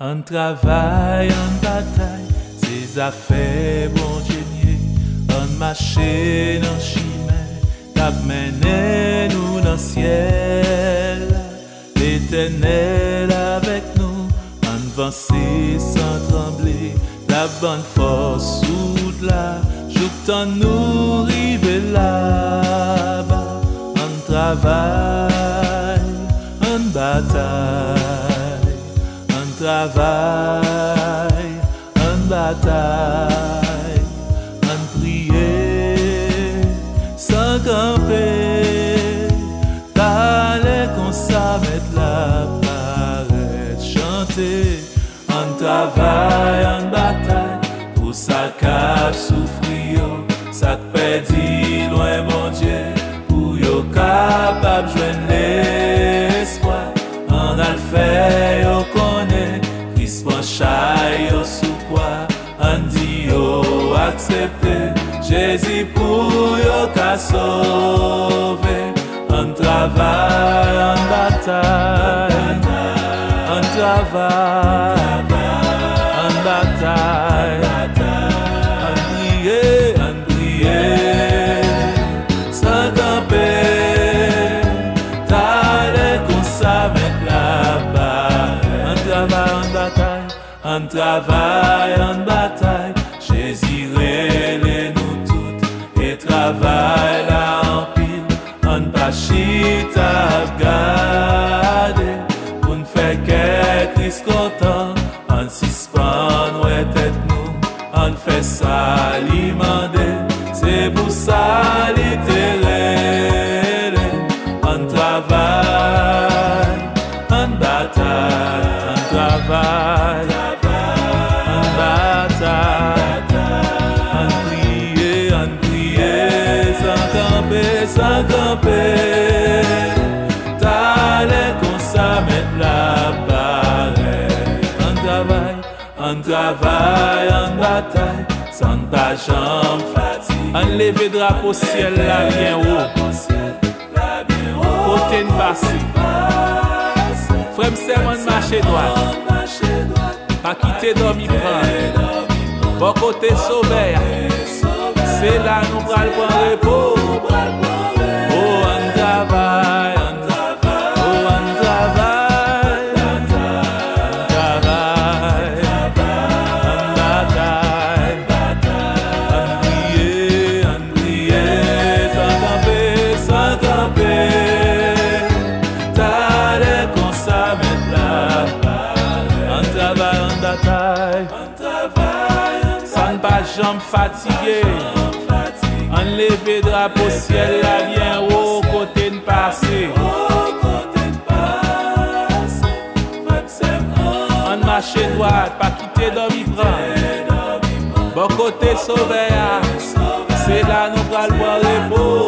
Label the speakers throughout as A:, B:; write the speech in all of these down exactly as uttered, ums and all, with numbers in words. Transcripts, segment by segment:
A: On travaille, on bataille, ces affaires, bon Dieu, on marche dans chemin, cap mené nous dans le ciel. L'Éternel avec nous, on avance sans trembler, la bonne force sous la, j'entends nous river là-bas. On travaille, on bataille, on travaille, on bataille, on prie, sans camper, d'aller qu'on s'arrête là, paraître, chanter. On travaille, on bataille, pour sa cap souffrir, ça te perdit loin, mon Dieu, pour yo capable joindre l'espoir. On a le fait, yo connaît, Christ penchaille, yo sous quoi, on dit yo accepté, Jésus pour yo qu'a sauvé. On travaille, on bataille, on travaille, on bataille, on prie, on prie, sans camper, t'allais qu'on s'arrête là-bas. On travaille, on bataille, on travaille, on bataille, Jésus relève nous toutes et travaille là en pile, on pas chita garder. Fait que Christ content, on suspend ouais tête nous, on fait ça l'imandé, c'est pour ça littéraire. On travaille, on bataille, on travaille, on bataille, on prie, on prie, sans camper, sans camper, t'allais qu'on s'arrête là. On travaille, on bataille, sans pas jambe fatigue. On lève drapeau ciel là bien haut, côté de passé. Frère m'sem on marche droit, pas quitter dormi prendre. Bon côté sauver, c'est là nous pral prendre repos. Oh on travaille, on travaille, oh on travaille. Sans pas jambe fatigué, on lève drapeau ciel là bien haut côté de passé. On marche droit, pas quitter dormi prendre. Bon côté sauver, c'est là nous pral boire repos.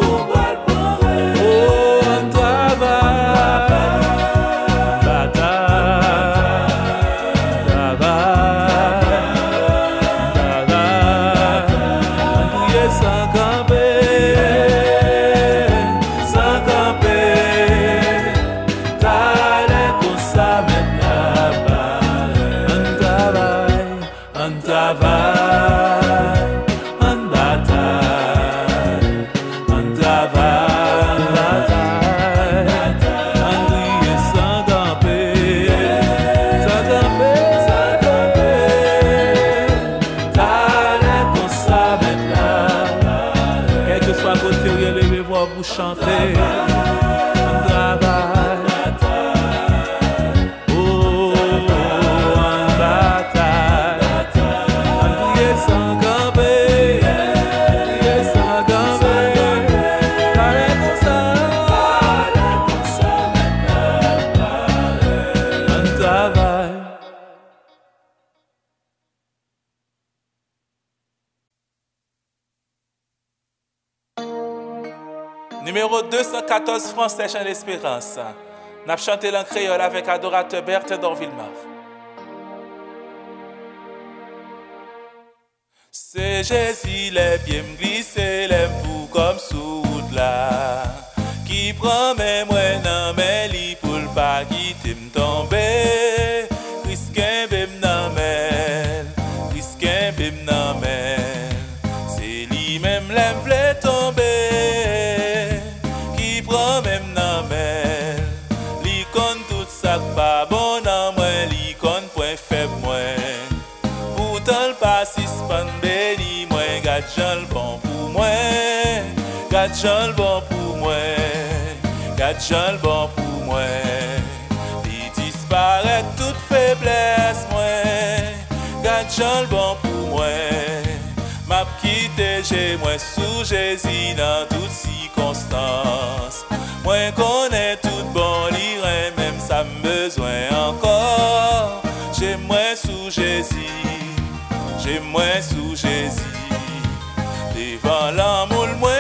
A: Oh on travaille. Chanter, on travaille, oh, on bataille, on prie sans camper, prie sans camper, allez comme ça, on travaille. Numéro deux cent quatorze, Français Chant d'Espérance. N'a chanté en créole avec adorateur Berthe d'Orville-Mar. C'est Jésus, les pieds me glissent, les fous comme soude là. Qui prend mes moyens dans mes lits pour pas quitter me tomber. Risque
B: Jan bon pour moi, gade Jan bon pour moi. Il disparaît toute faiblesse moi, gade Jan bon pour moi. M'a quitté j'ai moi sous Jésus dans toutes circonstances. Moi connais tout bon lire même ça me besoin encore. J'ai moi sous Jésus, j'ai moi sous Jésus. Devant l'amour moi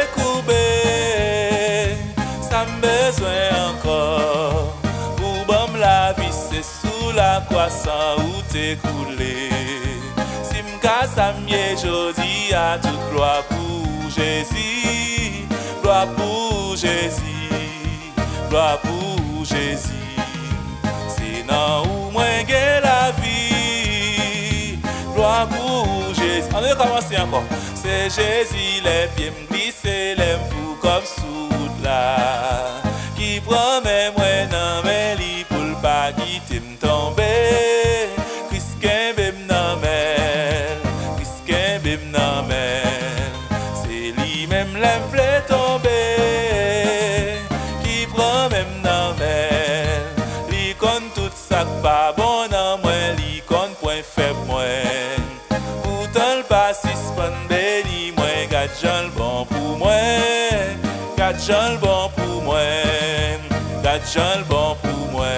B: courbé, ça me besoin encore. Pour bon la vie c'est sous la croissance où t'es coulé. Si m'casse à mieux jodi à toute gloire pour Jésus, gloire pour Jésus, gloire pour Jésus. C'est dans où moi gagne la vie, gloire pour Jésus. On va commencer encore. C'est Jésus les pieds me glisser les pour comme sous là qui promet moi dans mes lits pour le pas quitter me tomber. Chrisqu'un bim dans mel, Chrisqu'un bim dans mel. C'est lui même l'enflé tomber qui promet me dans mel. Lui con tout ça pas bon dans moi, lui con point faible moi. Pourtant le pas suspendé. Gade Jan bon pour moi, gade Jan bon pour moi, gade Jan bon pour moi.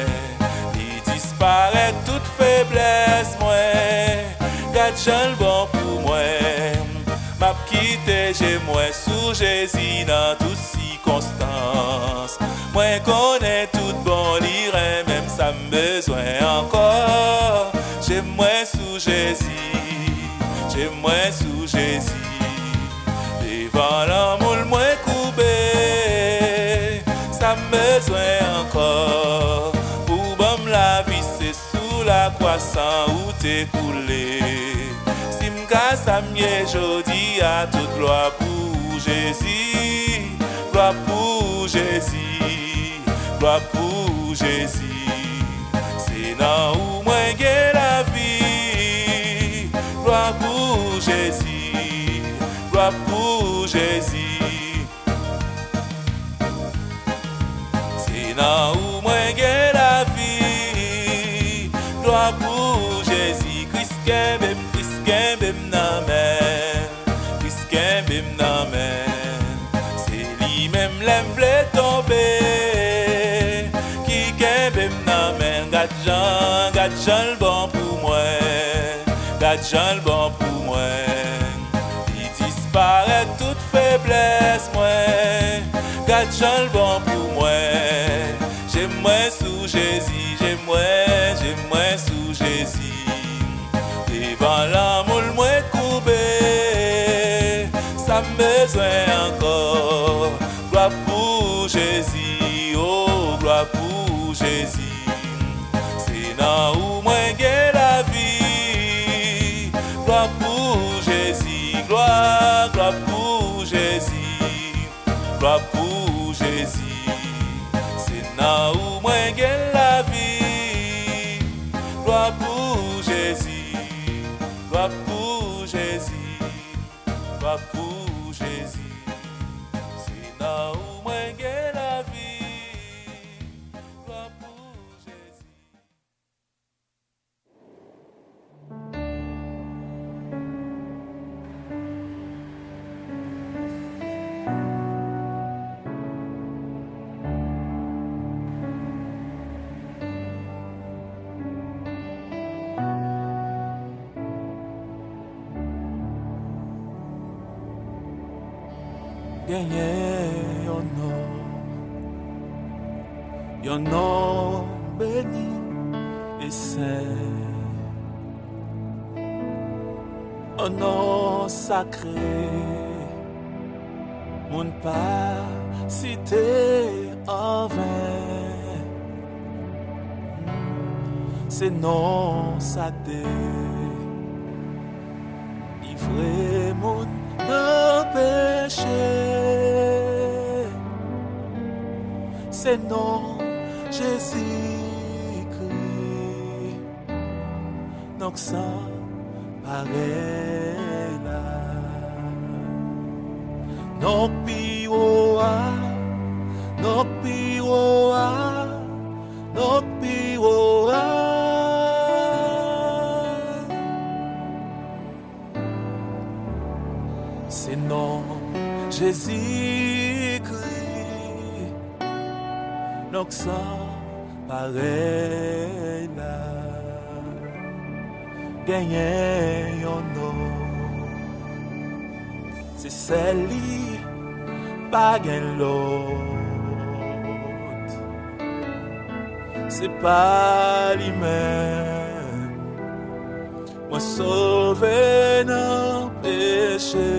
B: Il disparaît toute faiblesse moi, gade Jan bon pour moi. M'a quitté j'ai moi sous Jésus dans toutes circonstances. Moi connais tout bon lire même ça me besoin encore. J'ai moi sous Jésus, j'ai moi sous Jésus. Devant l'amour moi courbé, ça me besoin encore. Pour bon la vie c'est sous la croissance où t'es coulé. Si m'casse à mieux jodi à toute gloire pour Jésus, gloire pour Jésus, gloire pour Jésus. C'est dans où moi gagne la vie, gloire pour Jésus. Gloire pour Jésus. C'est là où moi gagne la vie. Gloire pour Jésus. Chrisqu'un bim, Chrisqu'un bim na men, Chrisqu'un bim na men. C'est lui-même l'enflé tombé qui qu'un bim na men. Gade Jan, gade Jan bon pour moi, gade Jan bon pour moi. Disparaît toute faiblesse moi, gade Jan bon pour moi. J'ai moi sous Jésus, j'ai moi, j'ai moi sous Jésus. Devant l'amour moi courbé, ça me besoin encore. Gloire pour Jésus, oh gloire pour Jésus. C'est là où moi gagne la vie, gloire pour Jésus, gloire, gloire pour Jésus, gloire pour Jésus. C'est là où moi gagne la vie, gloire pour Jésus, gloire pour Jésus, gloire pour Jésus. C'est là où moi gagne la vie, gloire pour Jésus.
A: Gagner yon nom, yon nom béni et saint, un nom sacré, mon pas cité en vain, c'est non sacré, ivré mon non péché. C'est non Jésus-Christ, donc ça paraît là.
B: Nok piwoa, nok piwoa, nok piwoa. C'est non Jésus-Christ, nok sans pareil là, gagné yon nom. C'est celle-là, pas gain l'autre. C'est pas lui-même. Moi sauvé dans péché.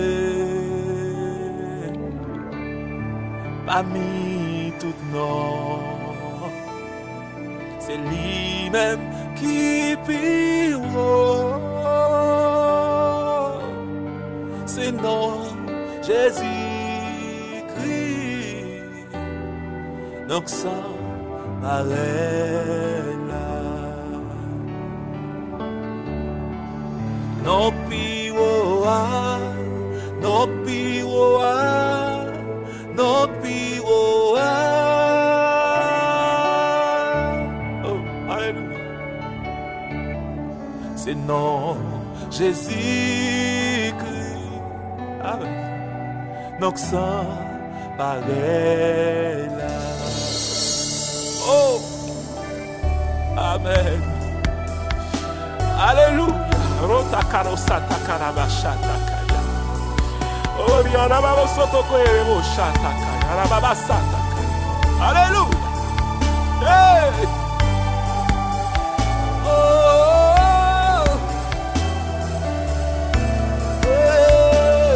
B: Pas mis tout non. C'est lui-même qui pire. C'est non Jésus-Christ, donc sans pareil là. No piwoa, no piwoa, no piwoa. Oh, alléluia. C'est non Jésus-Christ. Amen. Donc sans pareil là. Oh, amen. Alléluia. Rota karosata karabashata kaya. Oh, riana baba soto koere mo shata kaya. Rababa sata kaya. Alléluia. Hey. Oh. Hey.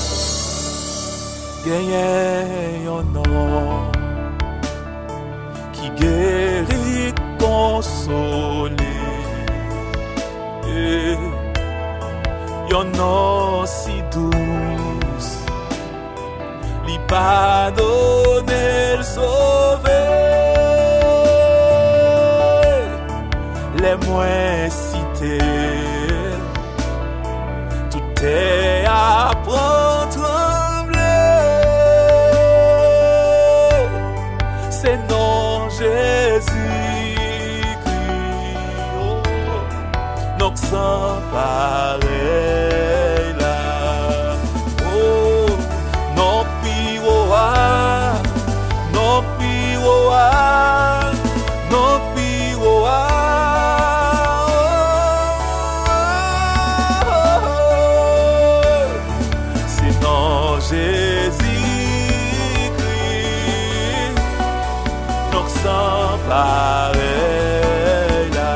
B: Gagné yon nom qui guérit, consolé. Yon nom si douce, li pardonne, le sauver. Les moins cités, tout est à prendre. C'est non Jésus-Christ, oh, donc sans pareil là. Oh, non piwoa, non piwoa, non piwoa. C'est non Jésus-Christ, donc sans pareil là.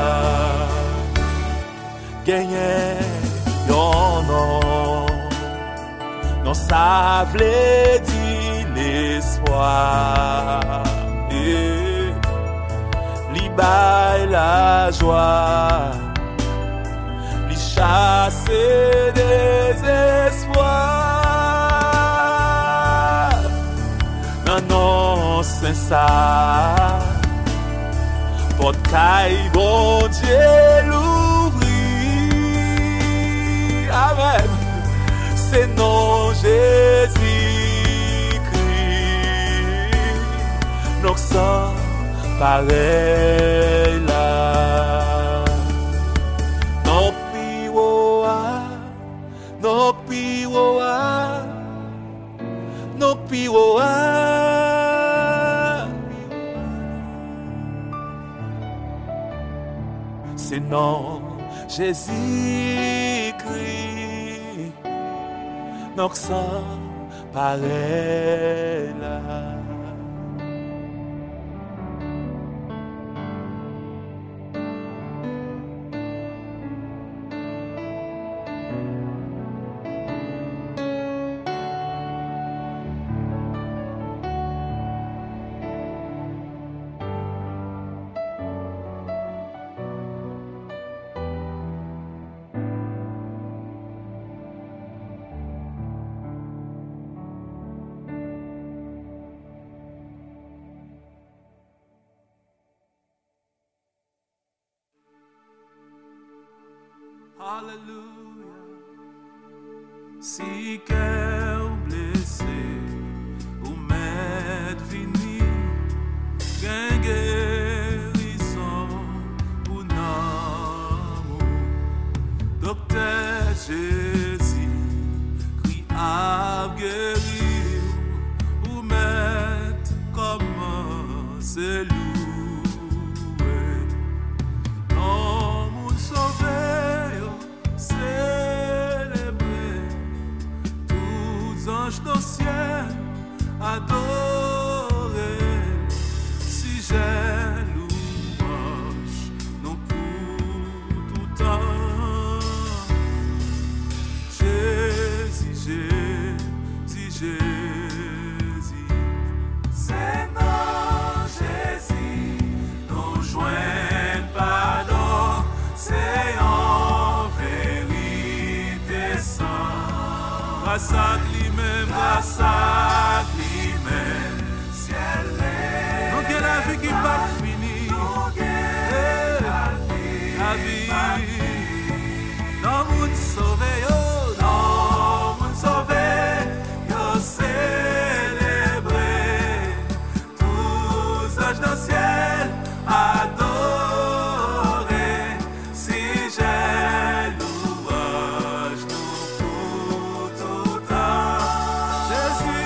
B: Gagné yon nom, non ça v'lait dire l'espoir. Li baille la joie, li chasse désespoir. Non, non, c'est ça. Porte caille, bon Dieu l'ouvrit. Amen. C'est non Jésus-Christ, donc sans pareil là. Non piwoa, non piwoa, non piwoa. C'est non Jésus-Christ, donc sans pareil là. Alléluia. Si cœur blessé,
A: c'est loué. Non, mon sauveur, célébré. Tous anges dans le ciel, adoré. Si j'ai louange, non pour tout temps. Jésus, Jésus, Jésus. Seigneur Jésus, nous joignent pardon, c'est en vérité sans. Grâce à lui-même, grâce à lui-même, ciel est. Nous avons la vie qui va finir. Nous avons la vie, la vie. Dans mon sauvé, oh, dans mon sauvé, yo célébré. Tous anges dans le ciel, adoré. Si j'ai louange, nous pour tout temps. Jésus.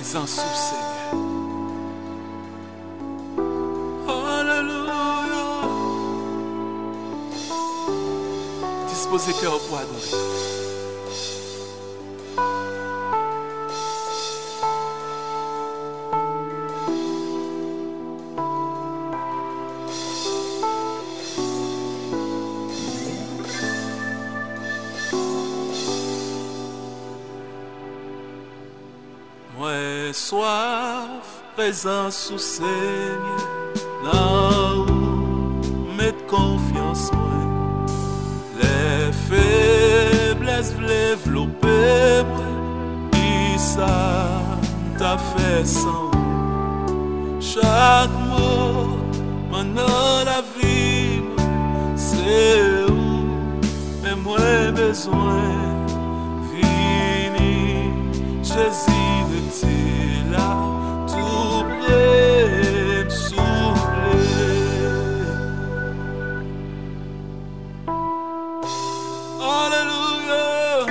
A: présence sous Seigneur. Alléluia. Disposez cœur pour adorer. Moi soif, présence sous Seigneur, là où mettre confiance moi, les faiblesses développer moi, qui ça t'a fait sans chaque mot, maintenant la vie, c'est où, mais moi besoin, fini, Jésus. C'est là, tout près, me souffler. Alléluia.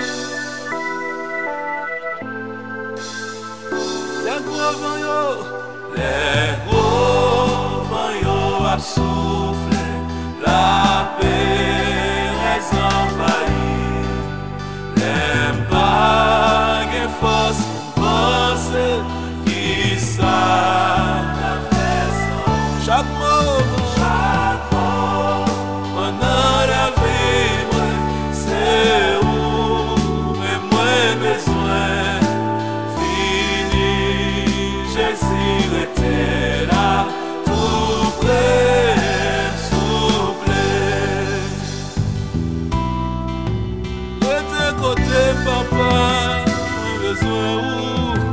A: Les gros vents yo, les gros vents yo a soufflé, la paix reste envahie, les bagues force. Qui ça t'a fait ça? Chaque mot, chaque mot, pendant la vie, c'est où, mais moi besoin, fini, Jésus était là, tout près, souffler. De tes côtés, papa, besoin où?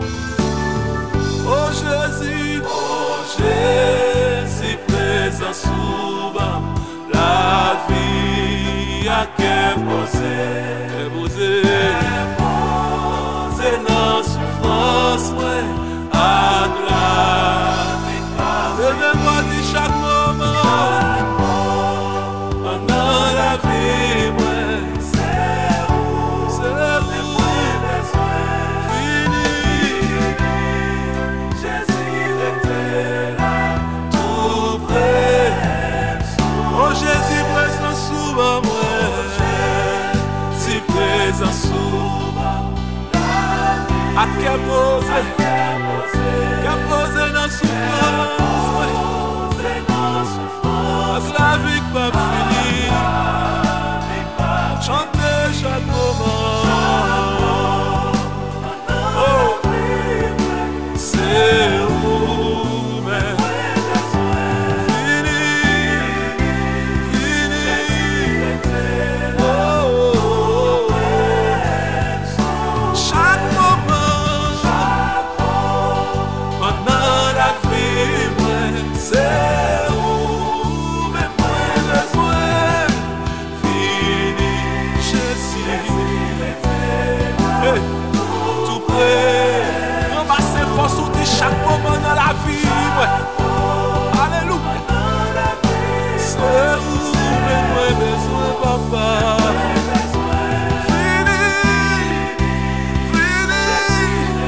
A: Oh Jésus, oh Jésus, présent souvent, la vie a qu'à poser, poser, poser dans souffrance, ouais, à la victoire. Levez-moi de chaque moment, pendant la vie, ouais, c'est où, c'est où, Jésus présent souvent moi, si présent souvent à qu'à poser, qu'à poser dans souffrance, parce la vie pas finie, chanter chaque moment, oh, c'est où, mais chaque moment dans la vie, ouais. Alléluia. C'est où mais moi besoin, papa. Fini, fini,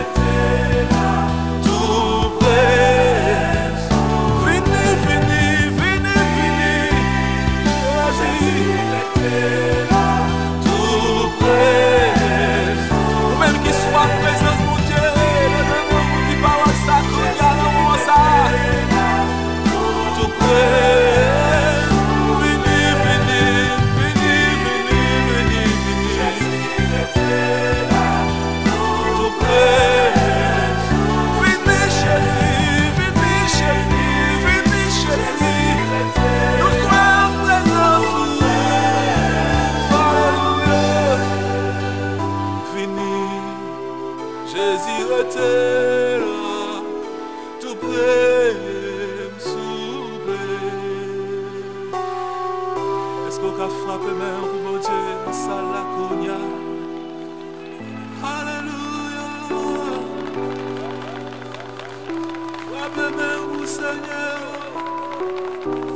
A: tout près. Fini, fini, fini, fini. Jésus, tout près. Ou même qu'il soit présent, mon Dieu. Tout près, vini, vini, vini, vini, vini, tout près, vini, Jésus, vini, Jésus, vini, Jésus, nous soyons présents sous Alléluia, vini, Jésus était là, tout près. Qu'a frappé même pour mon Dieu, ça la cogna. Alléluia. Frappé même pour Seigneur.